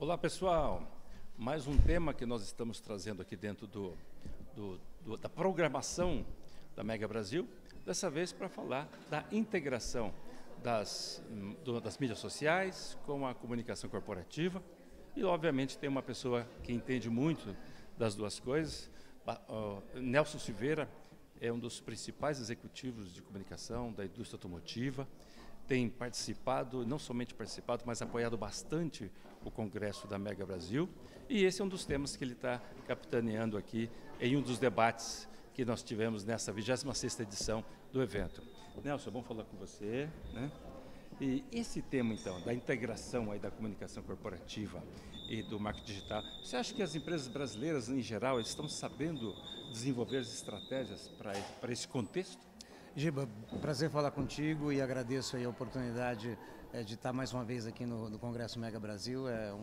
Olá, pessoal. Mais um tema que nós estamos trazendo aqui dentro da programação da Mega Brasil, dessa vez para falar da integração das mídias sociais com a comunicação corporativa. E, obviamente, tem uma pessoa que entende muito das duas coisas. Nelson Silveira é um dos principais executivos de comunicação da indústria automotiva. Tem participado, não somente participado, mas apoiado bastante o Congresso da Mega Brasil. E esse é um dos temas que ele está capitaneando aqui em um dos debates que nós tivemos nessa 26ª edição do evento. Nelson, vamos falar com você, né? E esse tema, então, da integração aí da comunicação corporativa e do marketing digital, você acha que as empresas brasileiras, em geral, estão sabendo desenvolver as estratégias para esse contexto? Giba, prazer falar contigo e agradeço aí a oportunidade de estar mais uma vez aqui no Congresso Mega Brasil. É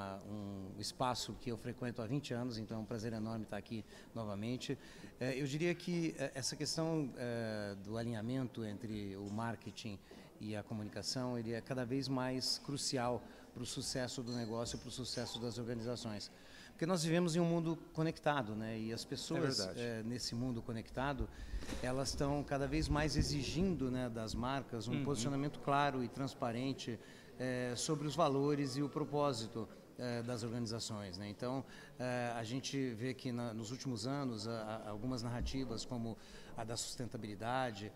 um espaço que eu frequento há 20 anos, então é um prazer enorme estar aqui novamente. Eu diria que essa questão do alinhamento entre o marketing e a comunicação, ele é cada vez mais crucial para o sucesso do negócio e para o sucesso das organizações. Porque nós vivemos em um mundo conectado, né? E as pessoas nesse mundo conectado, elas estão cada vez mais exigindo, né, das marcas um posicionamento claro e transparente sobre os valores e o propósito das organizações, né? Então, a gente vê que nos últimos anos algumas narrativas como a da sustentabilidade,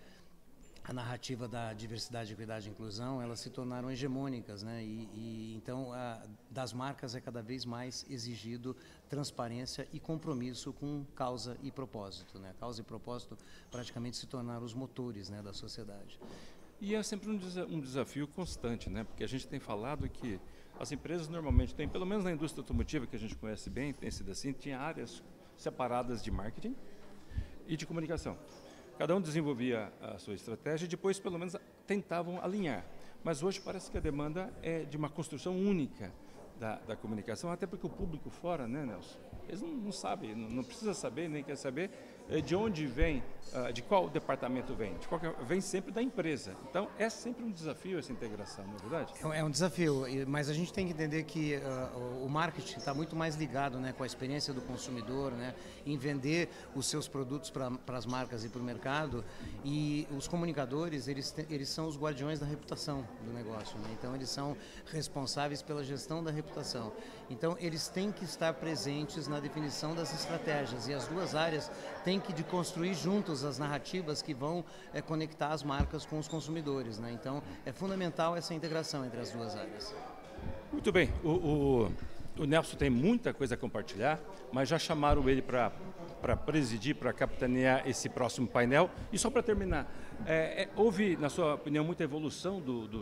a narrativa da diversidade, equidade e inclusão, elas se tornaram hegemônicas, né? Então, das marcas é cada vez mais exigido transparência e compromisso com causa e propósito, né? Causa e propósito praticamente se tornaram os motores, né, da sociedade. E é sempre um desafio constante, né? Porque a gente tem falado que as empresas normalmente têm, pelo menos na indústria automotiva, que a gente conhece bem, tem sido assim, tinha áreas separadas de marketing e de comunicação. Cada um desenvolvia a sua estratégia e depois, pelo menos, tentavam alinhar. Mas hoje parece que a demanda é de uma construção única da comunicação, até porque o público fora, né, Nelson? Eles não sabem, não precisa saber, nem quer saber de onde vem, de qual departamento vem. Vem sempre da empresa. Então, é sempre um desafio essa integração, não é verdade? É um desafio, mas a gente tem que entender que o marketing está muito mais ligado, né, com a experiência do consumidor, né, em vender os seus produtos para as marcas e para o mercado. E os comunicadores, eles são os guardiões da reputação do negócio, né? Então, eles são responsáveis pela gestão da reputação. Então, eles têm que estar presentes na definição das estratégias, e as duas áreas têm que construir juntos as narrativas que vão conectar as marcas com os consumidores, né? Então, é fundamental essa integração entre as duas áreas. Muito bem, o Nelson tem muita coisa a compartilhar, mas já chamaram ele para presidir, para capitanear esse próximo painel. E só para terminar, houve, na sua opinião, muita evolução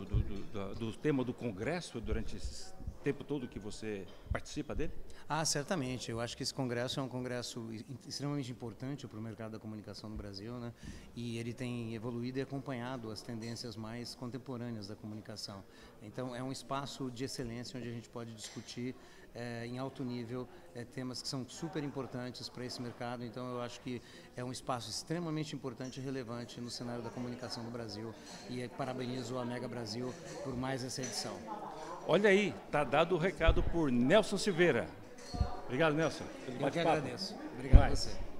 do tema do Congresso durante esse tempo todo que você participa dele? Certamente. Eu acho que esse congresso é um congresso extremamente importante para o mercado da comunicação no Brasil, né? E ele tem evoluído e acompanhado as tendências mais contemporâneas da comunicação. Então, é um espaço de excelência onde a gente pode discutir em alto nível temas que são super importantes para esse mercado. Então, eu acho que é um espaço extremamente importante e relevante no cenário da comunicação no Brasil. E parabenizo a Mega Brasil por mais essa edição. Olha aí, está dado o recado por Nelson Silveira. Obrigado, Nelson. Eu que agradeço. Obrigado a você.